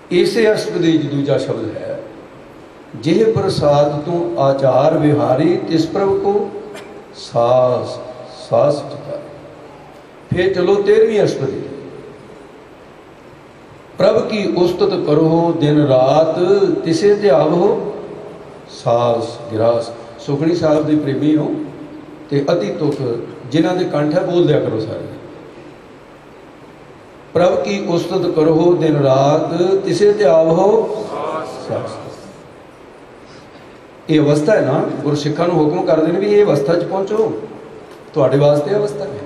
इसे अष्टपदी दूजा शब्द है, जेह प्रसाद तू आचार विहारी तिस प्रभ को सास सास चितारी। फिर चलो 13वीं अष्टपदी, प्रभ की उस्तत करो दिन रात तिसे ध्यावो सास गिरास। सुखनी साहब के प्रेमी हो तो अति तुख जिन्हों के कंठ है बोल दिया करो सारे। प्रभ की उस्तत करो दिन रात तिसे ध्यावो सास। ये अवस्था है ना, गुरसिखा नूं हुक्म करते हैं भी ये अवस्था च पहुँचो, तुहाडे वास्ते अवस्था है।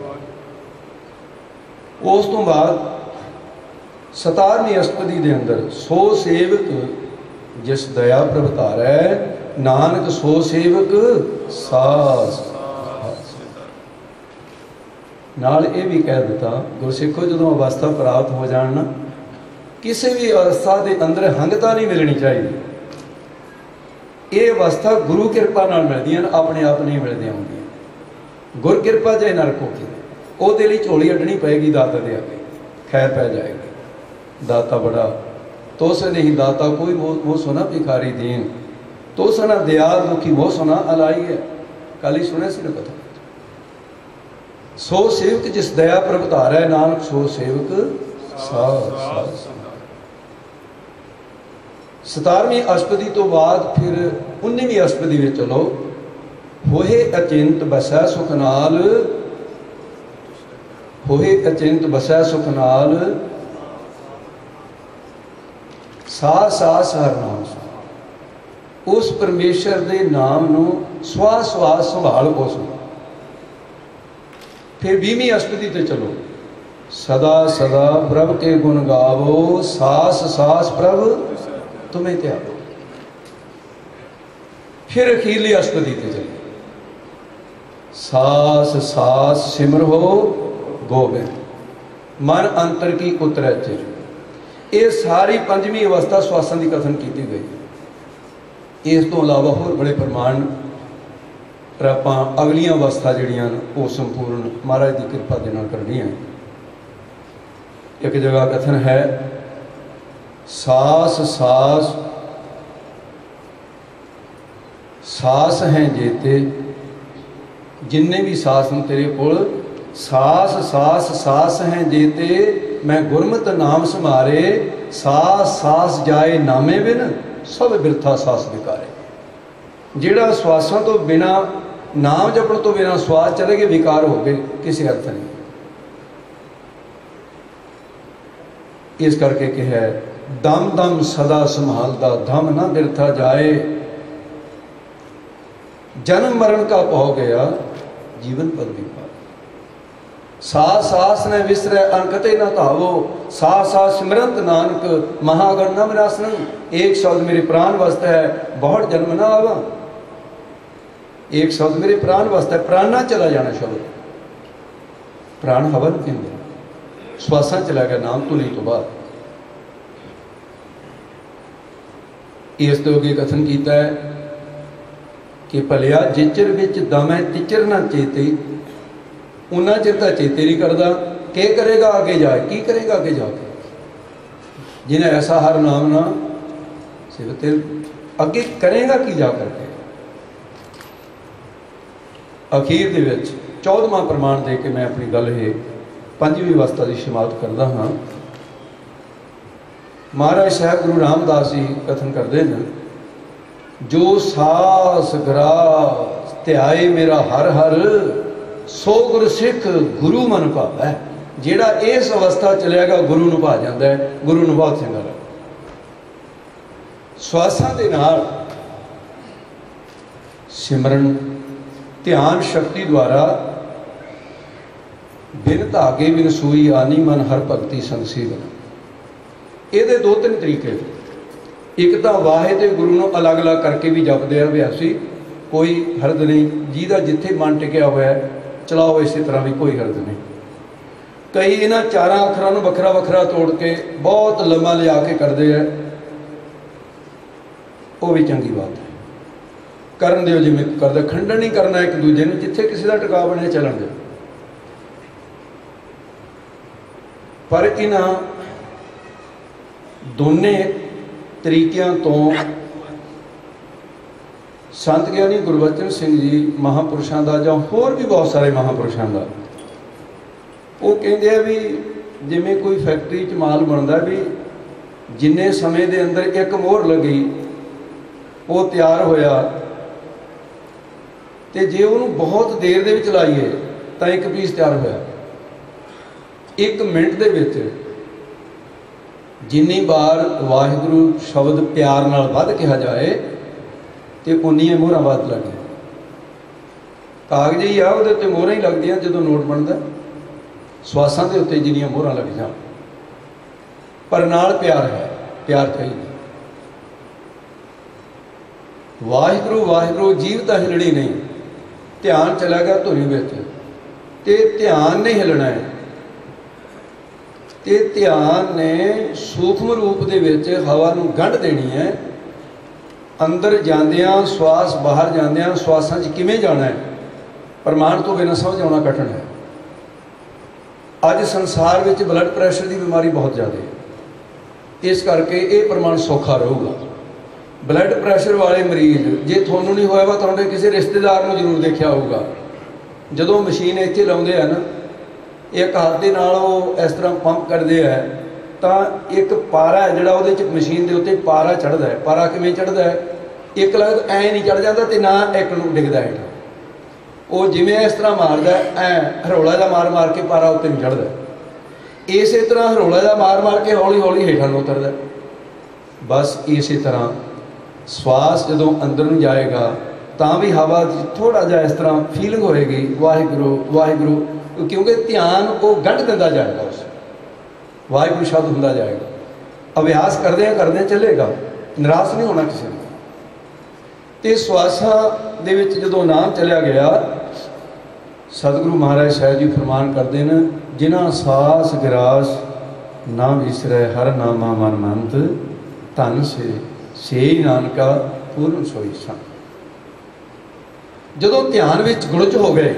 उस तो बाद 17वीं अष्टपदी के अंदर सो सेवक जिस दया प्रभतारै नानक सो सेवक सास। नाल ये भी कह दिता गुरसिखो जो अवस्था प्राप्त हो जाए ना, किसी भी अवस्था के अंदर हंगता नहीं मिलनी चाहिए। ये अवस्था गुरु कृपा नाल मिलदियां, अपने आप नहीं मिलदी आउंदियां। गुर कृपा जे ना रखो कि ਉਹਦੇ ਲਈ ਝੋਲੀ अड्डनी पएगी दाता दे आगे, खैर पै जाएगी। दाता बड़ा तो से नहीं दाता कोई वो सुना भिखारी दीन, तो सना दयाल दुखी वो सुना अलाई है। कल ही सुने सी ना कथा। सो सेवक जिस दया प्रभतार है नानक सो सेवक सास। 17वीं अष्टपदी तो बाद फिर 19वीं अष्टपदी में चलो, होए अचिंत बसै सुख नाल, होए अचिंत बसै सुख नाल सास सास हर नाम। उस परमेश्वर के नाम नूं स्वास स्वास संभाल उस। फिर 20वीं अष्टपदी ते चलो, सदा सदा प्रभ के गुण गावो सास सास प्रभ तुम्हें त्यागो। फिर अखीरली अष्टपदी ते चलो, सास सास सिमर हो गोबिंद मन अंतर की उतरै चिर। ये सारी 5वीं अवस्था स्वासां की कथन की गई। इस तो अलावा होर बड़े प्रमाण पर आपां अगलियां अवस्था जिहड़ियां वो संपूर्ण महाराज की कृपा दे नाल करनियां। एक जगह कथन है, सास सास सास हैं जेते, जिन्ने भी सास न तेरे कोल सास सास सास हैं जेते, मैं गुरमत नाम समारे सास सास जाए नामे बिन सब बिरथा सास विकारे। जिहड़ा स्वासां तो बिना नाम जपण तो बिना स्वास चले गए विकार हो गए, किसी अर्थ नहीं। इस करके कहा है, दम दम सदा संभालदा धम ना बिरथा जाए, जन्म मरण का पौ गया जीवन पद विपार। सास सास ने विसरै अनकते न धावो, सास सास सिमरंत नानक महागण न विनाशन। एक शब्द मेरे प्राण वास्ते है, बहुत जन्म ना आवा। एक शब्द मेरे प्राण वास्ते, प्राणा चला जाना शब्द, प्राण हवन के अंदर श्वासा चला गया नाम तो नहीं तो बाद। इस तो अगे कथन किया है कि भलिया जिचर विच दमै तिचर ना चेते, उन्ना चिर तो चेते नहीं करता, के करेगा आगे जाए, की करेगा आगे जाके। जिन्हें ऐसा हर नाम ना सिर्फ अगे करेगा की जा करके। अखीर दे विच 14वां प्रमाण दे के मैं अपनी गल ये 5वीं अवस्था की शुरुआत करता हाँ। महाराज साहब गुरु रामदास जी कथन करते हैं, जो सास ग्रास ध्याए मेरा हर हर, सो गुर सिख गुरु मन भावै। जिहड़ा इस अवस्था चलेगा गुरु नूं भा जांदा है, गुरु नूं बहुत चंगा लगदा। श्वासां दे नाल सिमरन ध्यान शक्ति द्वारा बिन धागे बिन सूई आनी मन हर भगती संसी बना। ये 2-3 तरीके, एक तो वाहे तो गुरु नूं अलग अलग करके भी जपदे आ अभ्यासी, कोई हरद नहीं। जिहदा जिथे मन टिकिया होया चलाओ इस तरह भी कोई हरद नहीं। कई इन्हां 4 अखरां नूं वखरा वखरा तोड़ के बहुत लम्मा लिया के करते हैं, वो भी चंगी बात है, करन दिओ जिवें करदे। खंडन नहीं करना एक दूजे नूं, जिथे किसी का टिका बने चलन दे। पर इन्हां ਦੋਨੇ ਤਰੀਕਿਆਂ ਤੋਂ ਸੰਤ ਗਿਆਨੀ ਗੁਰਬਚਨ ਸਿੰਘ ਜੀ ਮਹਾਂਪੁਰਸ਼ਾਂ ਦਾ ਜਾਂ ਹੋਰ ਵੀ ਬਹੁਤ ਸਾਰੇ ਮਹਾਂਪੁਰਸ਼ਾਂ ਦਾ ਉਹ ਕਹਿੰਦੇ ਆ ਵੀ ਜਿਵੇਂ ਕੋਈ ਫੈਕਟਰੀ 'ਚ ਮਾਲ ਬਣਦਾ ਵੀ ਜਿੰਨੇ ਸਮੇਂ ਦੇ ਅੰਦਰ ਇੱਕ ਮੋਹਰ ਲੱਗੀ ਉਹ ਤਿਆਰ ਹੋਇਆ ਤੇ ਜੇ ਉਹਨੂੰ ਬਹੁਤ ਦੇਰ ਦੇ ਵਿੱਚ ਲਾਈਏ ਤਾਂ ਇੱਕ ਪੀਸ ਤਿਆਰ ਹੋਇਆ। 1 ਮਿੰਟ ਦੇ ਵਿੱਚ ਜਿੰਨੀ ਵਾਰ ਵਾਹਿਗੁਰੂ ਸ਼ਬਦ ਪਿਆਰ ਨਾਲ ਵੱਧ ਕਿਹਾ ਜਾਏ ਤੇ ਉਨੀਆਂ ਮੋਹਰਾਂ ਵੱਧ ਲੱਗਦੀਆਂ। ਕਾਗਜ਼ ਹੀ ਆ ਉਹਦੇ ਉੱਤੇ ਮੋਹਰਾਂ ਹੀ ਲੱਗਦੀਆਂ ਜਦੋਂ ਨੋਟ ਬਣਦਾ, ਸਵਾਸਾਂ ਦੇ ਉੱਤੇ ਜਿੰਨੀਆਂ ਮੋਹਰਾਂ ਲੱਗ ਜਾਣ, ਪਰ ਨਾਲ ਪਿਆਰ ਹੈ, ਪਿਆਰ ਚਾਹੀਦਾ। ਵਾਹਿਗੁਰੂ ਵਾਹਿਗੁਰੂ ਜੀਵ ਤਾਂ ਹਿਲਣੀ ਨਹੀਂ, ਧਿਆਨ ਚਲਾ ਗਿਆ ਧੁਨੀ ਵਿੱਚ ਤੇ ਧਿਆਨ ਨਹੀਂ ਹਿਲਣਾ ਹੈ ਤੇ ਧਿਆਨ ਨੇ ਸੂਖਮ ਰੂਪ ਦੇ ਵਿੱਚ ਹਵਾ ਨੂੰ ਗੰਢ ਦੇਣੀ ਹੈ। ਅੰਦਰ ਜਾਂਦਿਆਂ ਸਵਾਸ, ਬਾਹਰ ਜਾਂਦਿਆਂ ਸਵਾਸਾਂ 'ਚ ਕਿਵੇਂ ਜਾਣਾ ਹੈ, ਪ੍ਰਮਾਣ ਤੋਂ ਬਿਨਾਂ ਸਮਝ ਆਉਣਾ ਕਠਿਨ ਹੈ। ਅੱਜ ਸੰਸਾਰ ਵਿੱਚ ਬਲੱਡ ਪ੍ਰੈਸ਼ਰ ਦੀ ਬਿਮਾਰੀ ਬਹੁਤ ਜ਼ਿਆਦਾ ਹੈ, ਇਸ ਕਰਕੇ ਇਹ ਪ੍ਰਮਾਣ ਸੌਖਾ ਰਹੂਗਾ। ਬਲੱਡ ਪ੍ਰੈਸ਼ਰ ਵਾਲੇ ਮਰੀਜ਼ ਜੇ ਤੁਹਾਨੂੰ ਨਹੀਂ ਹੋਇਆ ਵਾ ਤੁਹਾਡੇ ਕਿਸੇ ਰਿਸ਼ਤੇਦਾਰ ਨੂੰ ਜ਼ਰੂਰ ਦੇਖਿਆ ਹੋਊਗਾ। ਜਦੋਂ ਮਸ਼ੀਨ ਇੱਥੇ ਲਾਉਂਦੇ ਆ ਨਾ, ਇੱਕ ਹੱਥ ਦੇ ਨਾਲ ਉਹ ਇਸ ਤਰ੍ਹਾਂ ਪੰਪ ਕਰਦੇ ਆ ਤਾਂ ਇੱਕ ਪਾਰਾ ਜਿਹੜਾ ਉਹਦੇ 'ਚ ਮਸ਼ੀਨ ਦੇ ਉੱਤੇ ਪਾਰਾ ਚੜ੍ਹਦਾ ਹੈ। ਪਾਰਾ ਕਿਵੇਂ ਚੜ੍ਹਦਾ ਹੈ, ਇੱਕ ਲਗਤ ਐਂ ਨਹੀਂ ਚੜ੍ਹ ਜਾਂਦਾ ਤੇ ਨਾ ਇੱਕ ਨੂੰ ਡਿੱਗਦਾ ਹੈ। ਉਹ ਜਿਵੇਂ ਇਸ ਤਰ੍ਹਾਂ ਮਾਰਦਾ ਐਂ ਹਰੋਲਾ ਜਿਹਾ ਮਾਰ ਮਾਰ ਕੇ ਪਾਰਾ ਉੱਤੇ ਨੂੰ ਚੜ੍ਹਦਾ, ਇਸੇ ਤਰ੍ਹਾਂ ਹਰੋਲਾ ਜਿਹਾ ਮਾਰ ਮਾਰ ਕੇ ਹੌਲੀ ਹੌਲੀ ਹੇਠਾਂ ਨੂੰ ਉਤਰਦਾ। ਬਸ ਇਸੇ ਤਰ੍ਹਾਂ ਸਵਾਸ ਜਦੋਂ ਅੰਦਰ ਨੂੰ ਜਾਏਗਾ ਤਾਂ ਵੀ ਹਵਾ ਥੋੜ੍ਹਾ ਜਿਹਾ ਇਸ ਤਰ੍ਹਾਂ ਫੀਲਿੰਗ ਹੋਏਗੀ ਵਾਹਿਗੁਰੂ ਵਾਹਿਗੁਰੂ, ਕਿਉਂਕਿ ਧਿਆਨ ਉਹ ਗੰਢ ਦਿੰਦਾ ਜਾਏਗਾ, ਉਸ ਵਾਹਿਗੁਰੂ ਸ਼ਬਦ ਹੁੰਦਾ ਜਾਏਗਾ। ਅਭਿਆਸ ਕਰਦਿਆਂ ਚੱਲੇਗਾ, ਨਿਰਾਸ਼ ਨਹੀਂ ਹੋਣਾ ਕਿਸੇ ਨੂੰ। ਤੇ ਸਵਾਸਾਂ ਦੇ ਵਿੱਚ ਜਦੋਂ ਨਾਮ ਚਲਿਆ ਗਿਆ, ਸਤਿਗੁਰੂ ਮਹਾਰਾਜ ਸਾਹਿਬ ਜੀ ਫਰਮਾਨ ਕਰਦੇ ਨੇ, ਜਿਨ੍ਹਾਂ ਸਾਸ ਗਿਰਾਸ ਨਾ ਵਿਸਰੈ ਹਰ ਨਾਮਾ ਮਨ ਮੰਤ, ਧਨ ਸੇ ਨਾਨਕਾ ਪੂਰਨ ਸੋਈ ਸੰਤ। ਜਦੋਂ ਧਿਆਨ ਵਿੱਚ ਗੁਲਚ ਹੋ ਗਏ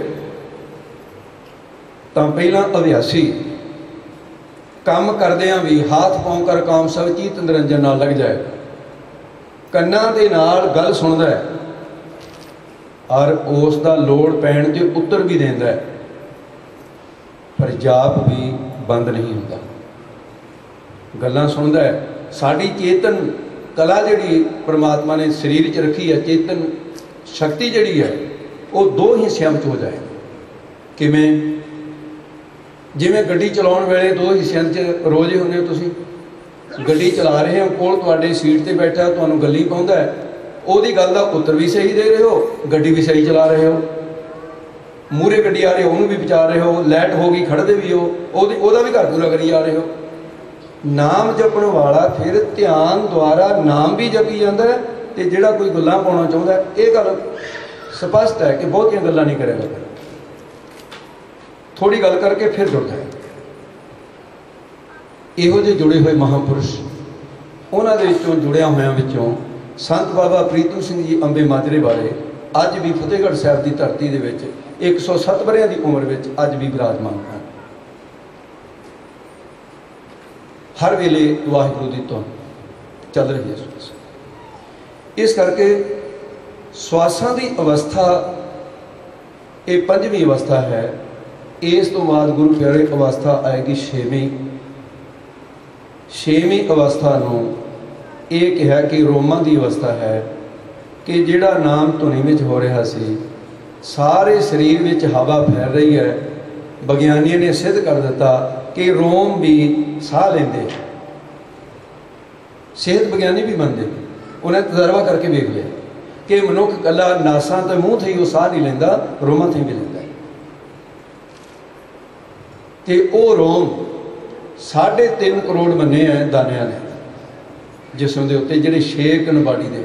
ਤਾਂ ਪਹਿਲਾਂ ਅਭਿਆਸੀ ਕੰਮ ਕਰਦਿਆਂ ਵੀ ਹਾਥ ਪਾਉ ਕਰ ਕਾਮ ਸਭ ਚੀਤ ਨਿਰੰਜਨ ਨਾਲ ਲੱਗ ਜਾਏ, ਕੰਨਾਂ ਦੇ ਨਾਲ ਗੱਲ ਸੁਣਦਾ ਹੈ ਔਰ ਉਸ ਦਾ ਲੋੜ ਪੈਣ 'ਤੇ ਉੱਤਰ ਵੀ ਦਿੰਦਾ ਹੈ, ਪਰ ਜਾਪ ਵੀ ਬੰਦ ਨਹੀਂ ਹੁੰਦਾ। ਗੱਲਾਂ ਸੁਣਦਾ ਹੈ। ਸਾਡੀ ਚੇਤਨ ਕਲਾ ਜਿਹੜੀ ਪਰਮਾਤਮਾ ਨੇ ਸਰੀਰ 'ਚ ਰੱਖੀ ਹੈ, ਚੇਤਨ ਸ਼ਕਤੀ ਜਿਹੜੀ ਹੈ ਉਹ 2 ਹਿੱਸਿਆਂ ਵਿੱਚ ਹੋ ਜਾਏ। ਕਿਵੇਂ? ਜਿਵੇਂ ਗੱਡੀ ਚਲਾਉਣ ਵੇਲੇ 2 ਹਿੱਸਿਆਂ 'ਚ ਰੋਜ਼ੇ ਹੁੰਦੇ ਹੋ। ਤੁਸੀਂ ਗੱਡੀ ਚਲਾ ਰਹੇ ਹੋ, ਕੋਲ ਤੁਹਾਡੇ ਸੀਟ 'ਤੇ ਬੈਠਾ ਤੁਹਾਨੂੰ ਗੱਲੀ ਪਾਉਂਦਾ ਹੈ, ਉਹਦੀ ਗੱਲ ਦਾ ਉੱਤਰ ਵੀ ਸਹੀ ਦੇ ਰਹੇ ਹੋ, ਗੱਡੀ ਵੀ ਸਹੀ ਚਲਾ ਰਹੇ ਹੋ। ਮੂਹਰੇ ਗੱਡੀ ਆ ਰਹੀ ਉਹਨੂੰ ਵੀ ਬਚਾ ਰਹੇ ਹੋ, ਲਾਈਟ ਹੋ ਗਈ ਖੜ੍ਹਦੇ ਵੀ ਹੋ, ਉਹਦਾ ਵੀ ਘਰ ਪੂਰਾ ਕਰੀ ਜਾ ਰਹੇ ਹੋ। ਨਾਮ ਜਪਣ ਵਾਲਾ ਫਿਰ ਧਿਆਨ ਦੁਆਰਾ ਨਾਮ ਵੀ ਜਪੀ ਜਾਂਦਾ ਹੈ ਤੇ ਜਿਹੜਾ ਕੋਈ ਗੱਲਾਂ ਪਾਉਣਾ ਚਾਹੁੰਦਾ, ਇਹ ਗੱਲ ਸਪਸ਼ਟ ਹੈ ਕਿ ਬਹੁਤੀਆਂ ਗੱਲਾਂ ਨਹੀਂ ਕਰੇਗਾ, ਥੋੜੀ ਗੱਲ ਕਰਕੇ ਫਿਰ ਜੁੜ ਜਾਏ। ਇਹੋ ਜਿਹੇ ਜੁੜੇ ਹੋਏ ਮਹਾਂਪੁਰਸ਼, ਉਹਨਾਂ ਦੇ ਵਿੱਚੋਂ ਜੁੜਿਆ ਹੋਇਆਂ ਵਿੱਚੋਂ ਸੰਤ ਬਾਬਾ ਪ੍ਰੀਤਮ ਸਿੰਘ ਜੀ ਅੰਬੇ ਮਾਜਰੇ ਵਾਲੇ ਅੱਜ ਵੀ ਫਤਿਹਗੜ੍ਹ ਸਾਹਿਬ ਦੀ ਧਰਤੀ ਦੇ ਵਿੱਚ 107 ਵਰ੍ਹਿਆਂ ਦੀ ਉਮਰ ਵਿੱਚ ਅੱਜ ਵੀ ਵਿਰਾਜਮਾਨ ਹਨ। ਹਰ ਵੇਲੇ ਵਾਹਿਗੁਰੂ ਦੀ ਧੁਨ ਚੱਲ ਰਹੀ ਹੈ। ਇਸ ਕਰਕੇ ਸਵਾਸਾਂ ਦੀ ਅਵਸਥਾ ਇਹ 5ਵੀਂ ਅਵਸਥਾ ਹੈ। ਇਸ ਤੋਂ ਬਾਅਦ ਗੁਰੂ ਪਿਆਰੇ ਅਵਸਥਾ ਆਏਗੀ 6ਵੀਂ ਅਵਸਥਾ ਨੂੰ ਇਹ ਕਿਹਾ ਕਿ ਰੋਮਾਂ ਦੀ ਅਵਸਥਾ ਹੈ, ਕਿ ਜਿਹੜਾ ਨਾਮ ਧੁਨੀ ਵਿੱਚ ਹੋ ਰਿਹਾ ਸੀ, ਸਾਰੇ ਸਰੀਰ ਵਿੱਚ ਹਵਾ ਫੈਲ ਰਹੀ ਹੈ। ਵਿਗਿਆਨੀਆਂ ਨੇ ਸਿੱਧ ਕਰ ਦਿੱਤਾ ਕਿ ਰੋਮ ਵੀ ਸਾਹ ਲੈਂਦੇ, ਸਿਹਤ ਵਿਗਿਆਨੀ ਵੀ ਮੰਨਦੇ, ਉਹਨੇ ਤਜਰਬਾ ਕਰਕੇ ਵੇਖ ਲਿਆ ਕਿ ਮਨੁੱਖ ਇਕੱਲਾ ਨਾਸਾਂ ਤੇ ਮੂੰਹ ਤੇ ਹੀ ਉਹ ਸਾਹ ਨਹੀਂ ਲੈਂਦਾ, ਰੋਮਾਂ ਤੇ ਵੀ ਲੈਂਦਾ। ਤੇ ਉਹ ਰੋਮ 3.5 ਕਰੋੜ ਮੰਨੇ ਹੈ ਦਾਨਿਆਂ ਨੇ ਜਿਸਮ ਦੇ ਉੱਤੇ, ਜਿਹੜੇ 6 ਕਨਬਾੜੀ ਦੇ